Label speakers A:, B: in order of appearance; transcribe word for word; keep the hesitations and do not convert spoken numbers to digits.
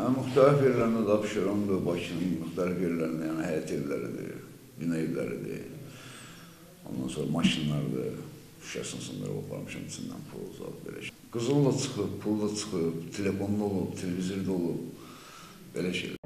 A: Mən müxtəlif yerlərində tapışıramdır, Bakının müxtəlif yerlərində, yəni həyət evləridir, bina evləridir. Ondan sonra maşınlardır, şüşəsini sındırıb aparmışam, içindən pul uzaq, belə şey. Qızıl da çıxıb, pul da çıxıb, telefonda olub, televizorda olub, belə şeylər.